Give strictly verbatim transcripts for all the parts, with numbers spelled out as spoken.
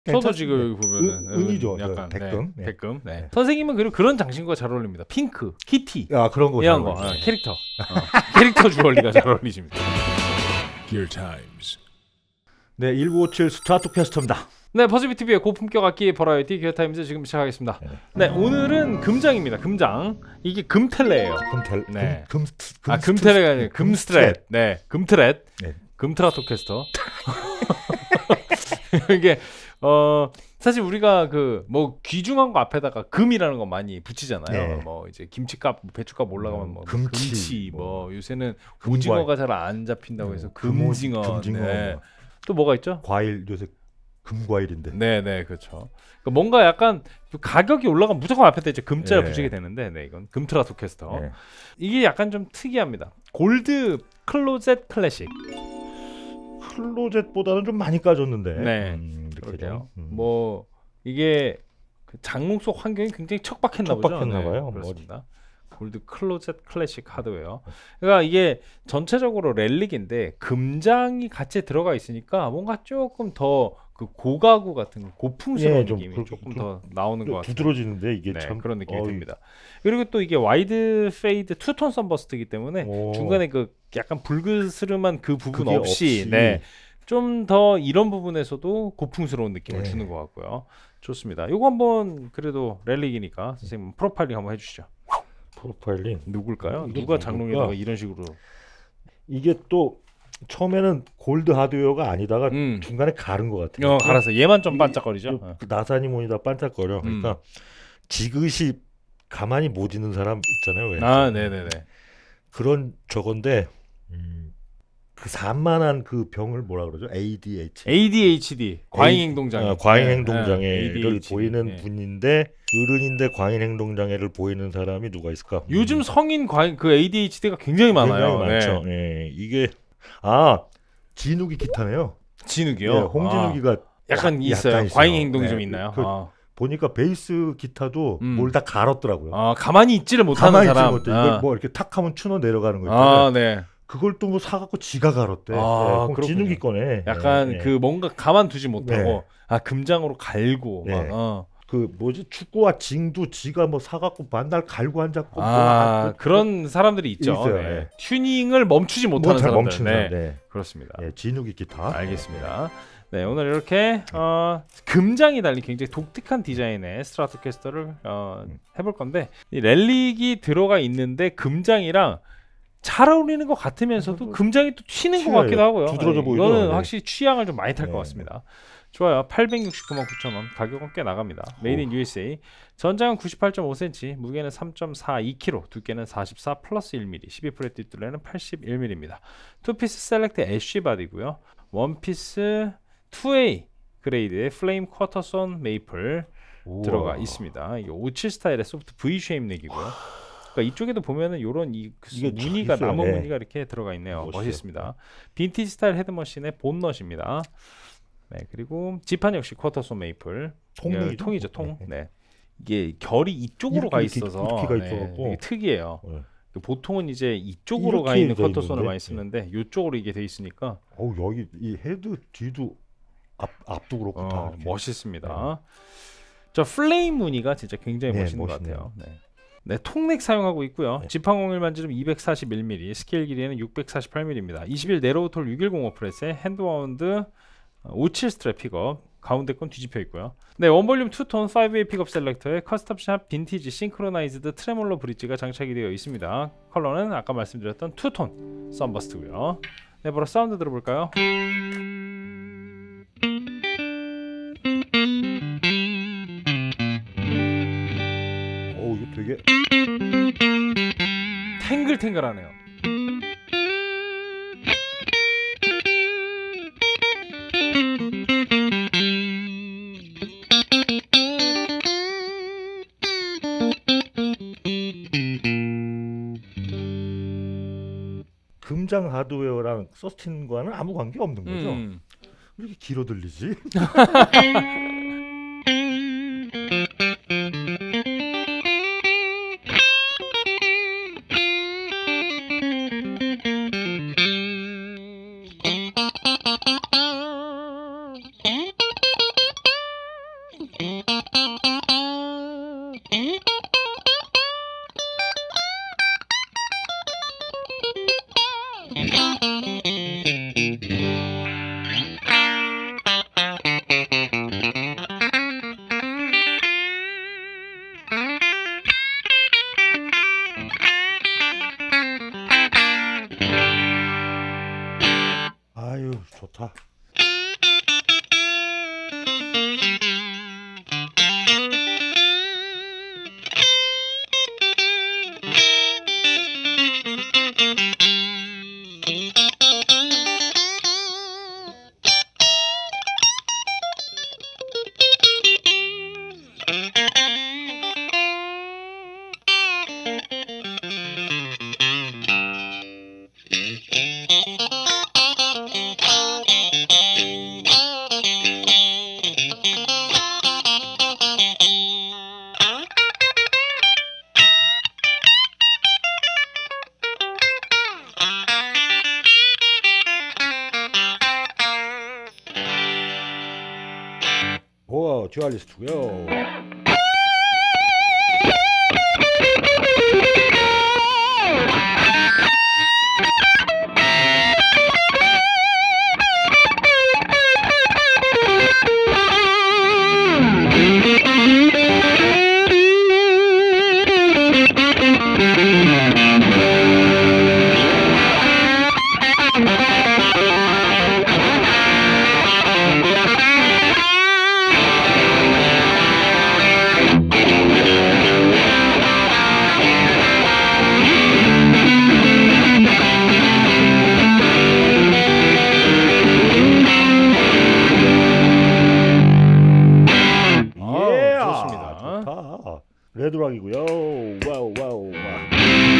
저도 지금 여기 보면은 은, 은이죠. 약간 백금. 네, 백금. 네. 네. 선생님은 그리고 그런 장신구가 잘 어울립니다. 핑크, 키티. 아 그런 거. 이런 거 어, 캐릭터. 어, 캐릭터 주얼리가 잘 어울리십니다. Gear Times. 네, 천구백오십칠 스트라토캐스터입니다. 네, 퍼즈비티비의 고품격 악기 버라이어티 기어타임즈 지금 시작하겠습니다. 네. 네, 오늘은 금장입니다. 금장. 이게 금텔레예요. 금텔. 네. 금, 금, 아, 금텔레가 아니라 금스트렛. 네, 금트렛. 네. 금트라토캐스터. 이게 어 사실 우리가 그 뭐 귀중한 거 앞에다가 금이라는 거 많이 붙이잖아요. 네. 뭐 이제 김치값, 배추값 올라가면 뭐 금치, 금치, 뭐, 뭐 요새는 금과일. 오징어가 잘 안 잡힌다고 해서 금오징어. 금징어. 네. 또 뭐가 있죠? 과일 요새 금과일인데. 네네 그렇죠. 그러니까 뭔가 약간 가격이 올라가면 무조건 앞에다 이제 금자를 네. 붙이게 되는데, 네 이건 금트라토캐스터. 네. 이게 약간 좀 특이합니다. 골드 클로젯 클래식. 클로젯보다는 좀 많이 까졌는데. 네. 음, 그러게요. 음. 뭐 이게 그 장롱 속 환경이 굉장히 척박했나 보죠. 척박했나 네, 봐요. 그렇습니다. 골드 클로젯 클래식 하드웨어. 그러니까 이게 전체적으로 렐릭인데 금장이 같이 들어가 있으니까 뭔가 조금 더 그 고가구 같은 고풍스러운 예, 좀 느낌이 그- 조금 그- 더 나오는 것 같아요. 두드러지는데 이게 네, 참 그런 느낌이 어이. 듭니다. 그리고 또 이게 와이드 페이드 투톤 썬버스트이기 때문에 오. 중간에 그 약간 불그스름한 그 부분 그게 없이, 없이. 네. 좀 더 이런 부분에서도 고풍스러운 느낌을 네. 주는 것 같고요. 좋습니다. 이거 한번 그래도 렐릭이니까 선생님 프로파일링 한번 해주시죠. 프로파일링 누굴까요? 이게 누가 누굴까? 장롱에다가 이런 식으로? 이게 또 처음에는 골드 하드웨어가 아니다가 음. 중간에 가른 것 같아요. 어, 갈아서 얘만 좀 이- 반짝거리죠. 요- 어. 그 나사니몬이다 반짝거려. 그러니까 지그시 가만히 못 있는 사람 있잖아요. 왜? 아, 네네네. 그런 저건데 음, 그 산만한 그 병을 뭐라 그러죠? 에이디에이치. 에이디에이치디 과잉행동장애. 아, 과잉행동장애를 에이디에이치디. 보이는 네. 분인데 어른인데 과잉행동장애를 보이는 사람이 누가 있을까? 요즘 음, 성인 과잉 그 에이디에이치디가 굉장히 많아요. 굉장히 많죠. 예, 이게 아 진욱이 기타네요. 진욱이요. 예, 홍진욱이가 아, 약간 약- 있어요. 약간 있어요. 과잉 행동이 네, 좀 있나요? 그- 아. 보니까 베이스 기타도 음. 뭘 다 갈았더라고요. 아, 가만히 있지를 못하는 가만히 있지 사람. 못해. 아. 이걸 뭐 이렇게 탁 하면 추너 내려가는 거 있잖아요. 아, 네. 그걸 또 뭐 사갖고 지가 갈았대. 아, 네, 그렇군요. 진욱이 거네. 약간 네, 그 네. 뭔가 가만두지 못하고 네. 아 금장으로 갈고 네. 막, 어. 그 뭐지 축구와 징도 지가 뭐 사갖고 반날 갈고 앉았고 아 뭐 그런 사람들이 있죠. 있어요. 네. 네. 튜닝을 멈추지 못하는 뭐잘 사람들. 멈추는 네. 사람. 네. 그렇습니다. 네, 진욱이 기타. 알겠습니다. 네, 오늘 이렇게 어, 금장이 달린 굉장히 독특한 디자인의 스트라토캐스터를 어, 해볼 건데 이 렐릭이 들어가 있는데 금장이랑 잘 어울리는 것 같으면서도 금장이 또 튀는 것 튀어요. 같기도 하고요. 두드러져 네, 보이죠? 이거는 네. 확실히 취향을 좀 많이 탈 것 네. 같습니다. 좋아요. 팔백육십구만 구천 원. 가격은 꽤 나갑니다. 메이드 인 유에스에이. 전장은 구십팔 점 오 센티미터, 무게는 삼 점 사이 킬로그램, 두께는 사십사 플러스 일 밀리미터, 십이 프렛 뒷둘레는 팔십일 밀리미터입니다. 투피스 셀렉트 애쉬 바디고요. 원피스 투 에이 그레이드의 플레임 쿼터손 메이플 우와. 들어가 있습니다. 이게 오십칠 스타일의 소프트 V 쉐입 넥이고요. 그러니까 이쪽에도 보면은 요런 이 이게 무늬가 있어요. 나무 네. 무늬가 이렇게 들어가 있네요. 멋있어요. 멋있습니다. 빈티지 스타일 헤드머신의 본넛입니다. 네, 그리고 지판 역시 쿼터손 메이플. 통이죠? 예, 통이죠, 통. 네. 네. 이게 결이 이쪽으로 이렇게 가 이렇게 있어서 이렇게가 네, 있어갖고. 이게 특이해요. 네. 보통은 이제 이쪽으로 이렇게 가 있는 돼 쿼터손을 있는데? 많이 쓰는데 이쪽으로 이게 돼 있으니까 어우 여기 이 헤드 뒤도 앞 앞도 그렇고 다 어, 이렇게. 멋있습니다. 저 플레임 무늬가 진짜 굉장히 네, 멋있는 멋있네요. 것 같아요. 네. 네, 통넥 사용하고 있고요. 네. 지판 공일 만지름 이백사십일 밀리미터, 스케일 길이는 육백사십팔 밀리미터입니다. 이십일 네로우톨 육백십 프레스에 핸드와운드 오십칠 스트랩 픽업, 가운데 건 뒤집혀 있고요. 네, 원볼륨 투톤 파이브 웨이 픽업 셀렉터에 커스텀샵 빈티지 싱크로나이즈드 트레몰로 브릿지가 장착이 되어 있습니다. 컬러는 아까 말씀드렸던 투톤 썬버스트고요. 네, 바로 사운드 들어볼까요? 어우 이거 되게 탱글탱글하네요. 금장 하드웨어랑 서스틴과는 아무 관계 없는 거죠. 음. 왜 이렇게 길어 들리지? 아유 좋다. 오, 듀얼리스트고요. 레드락이고요. 와우 와우 와우.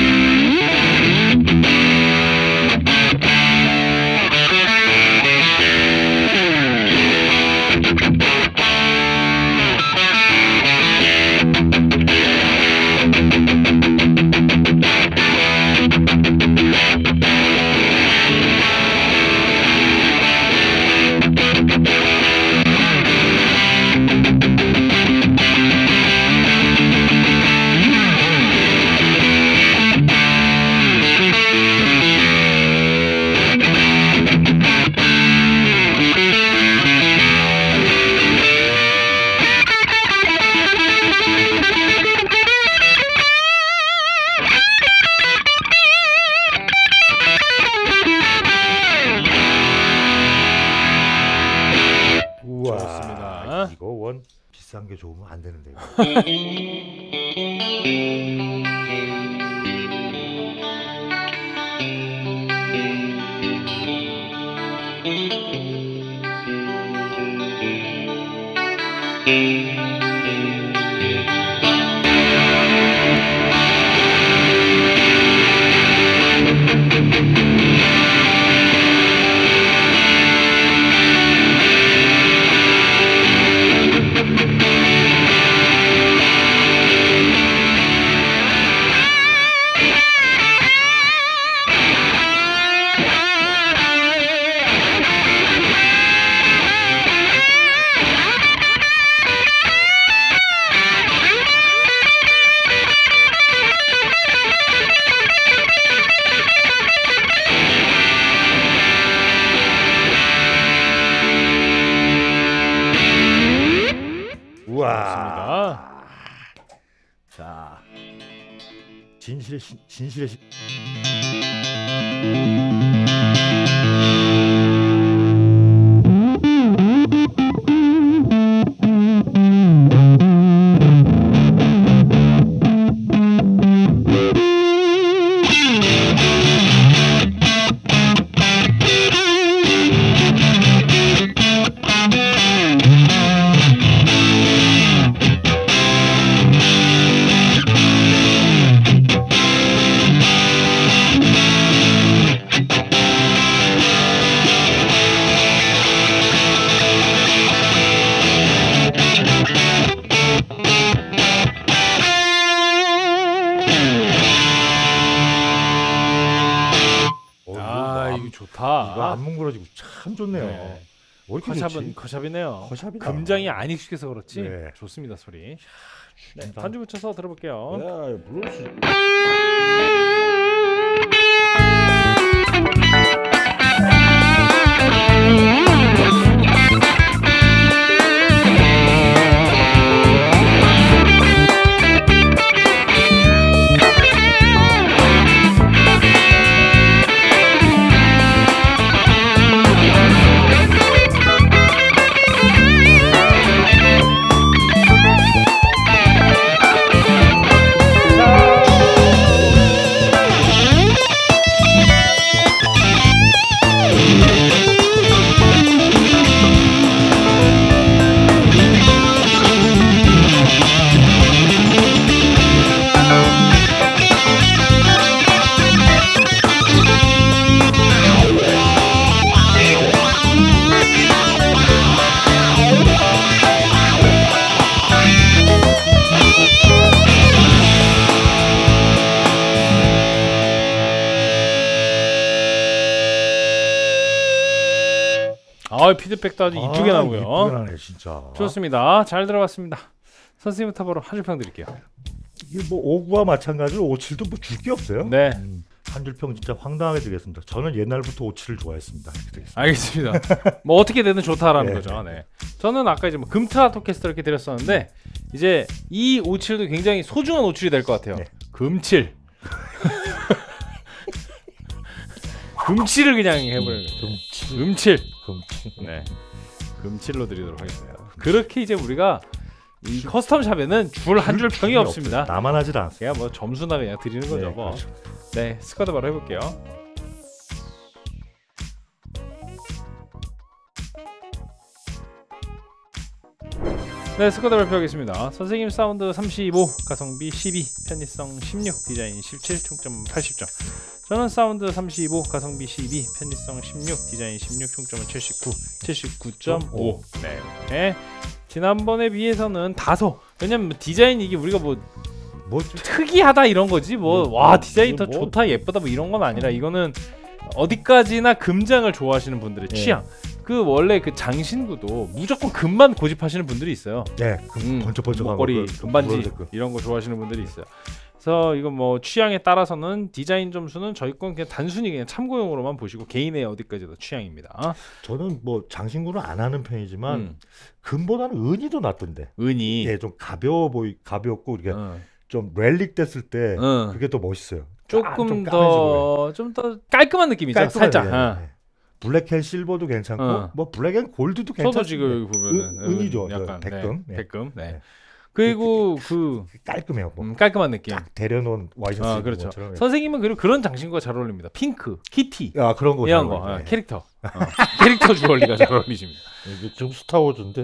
좋습니다. 이거 원 비싼 게 좋으면 안 되는데. 우와. 자, 진실의 신, 진실의 신. 아, 이거 좋다. 이거 안 뭉그러지고 참 좋네요. 네. 커샵은 커샵이네요. 커샵이다. 금장이 안 익숙해서 그렇지. 네. 좋습니다 소리. 네, 진짜. 반주 붙여서 들어볼게요. 야, 블루스. 아, 피드백도 아주 아, 이쁘게 나오고요. 이쁘게 나네 진짜. 좋습니다. 잘 들어갔습니다. 선생님부터 바로 한 줄 평 드릴게요. 이게 뭐 오구와 마찬가지로 오칠도 뭐 줄 게 없어요. 네, 음, 한 줄 평 진짜 황당하게 드리겠습니다. 저는 옛날부터 오칠을 좋아했습니다. 이렇게 되겠습니다. 알겠습니다. 뭐 어떻게 되든 좋다라는 네. 거죠. 네. 저는 아까 이제 뭐 금트라 토캐스터 이렇게 드렸었는데 이제 이 오칠도 굉장히 소중한 오칠이 될 것 같아요. 네. 금칠. 금칠을 그냥 해버리는 거죠. 금칠. 금칠. 금칠. 네, 금칠로 드리도록 하겠습니다. 그렇게 이제 우리가 이 커스텀 샵에는 줄 한 줄 평이 없습니다. 나만 하질 않습니다. 그냥 뭐 점수나 그냥 드리는 거죠. 네, 뭐. 그렇죠. 네, 스쿼드 바로 해볼게요. 네, 스쿼드 발표하겠습니다. 선생님 사운드 삼십오, 가성비 십이, 편의성 십육, 디자인 십칠, 총점 팔십 점. 저는 사운드 삼십오, 가성비 십이, 편의성 십육, 디자인 십육, 총점은 칠십구, 칠십구 점 오. 네, 네. 지난번에 비해서는 다소, 왜냐면 디자인 이게 우리가 뭐 뭐 특이하다 이런 거지 뭐 뭐, 와 디자인 더 뭐. 좋다 예쁘다 뭐 이런 건 아니라 이거는 어디까지나 금장을 좋아하시는 분들의 네. 취향. 그 원래 그 장신구도 무조건 금만 고집하시는 분들이 있어요. 네, 그 음, 번쩍번쩍한 목걸이, 거, 그 금반지 부러질 거. 이런 거 좋아하시는 분들이 있어요. 그래서 이건 뭐 취향에 따라서는 디자인 점수는 저희 건 그냥 단순히 그냥 참고용으로만 보시고 개인의 어디까지도 취향입니다. 저는 뭐 장신구는 안 하는 편이지만 음. 금보다는 은이 더 낫던데. 은이 예, 좀 가벼워 보이 가볍고 이렇게 어. 좀 렐릭 됐을 때 어. 그게 더 멋있어요. 아, 조금 좀 더 좀 더 깔끔한 느낌이죠. 깔끔하게. 살짝. 예, 어. 예. 블랙 앤 실버도 괜찮고 어. 뭐 블랙 앤 골드도 저도 괜찮고 지금 여기 보면은 은- 은이죠. 저 약간 백금. 네, 네. 백금. 네. 네. 그리고 그 깔끔해요. 뭐 음, 깔끔한 느낌. 딱 데려놓은 와이셔츠 아 입은 그렇죠. 것처럼. 선생님은 그리고 그런 장신구가 잘 어울립니다. 핑크, 키티 아 그런 거 이런 잘 거 어울려요. 어, 네. 캐릭터 어, 캐릭터 주얼리가 잘 어울리십니다. 이게 지금 스타워즈인데.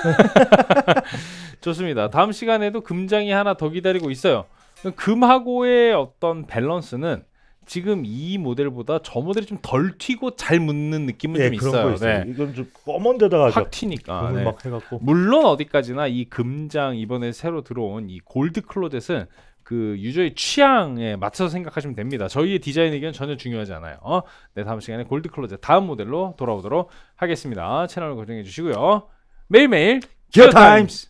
좋습니다. 다음 시간에도 금장이 하나 더 기다리고 있어요. 금하고의 어떤 밸런스는 지금 이 모델보다 저 모델이 좀 덜 튀고 잘 묻는 느낌은 네, 좀 그런 있어요. 거 있어요. 네. 이건 좀 검은 데다가 확 튀니까. 금을 네. 막 해갖고. 물론 어디까지나 이 금장 이번에 새로 들어온 이 골드 클로젯은 그 유저의 취향에 맞춰서 생각하시면 됩니다. 저희의 디자인 의견 전혀 중요하지 않아요. 어? 네, 다음 시간에 골드 클로젯 다음 모델로 돌아오도록 하겠습니다. 채널 고정해 주시고요. 매일매일 기어 타임스!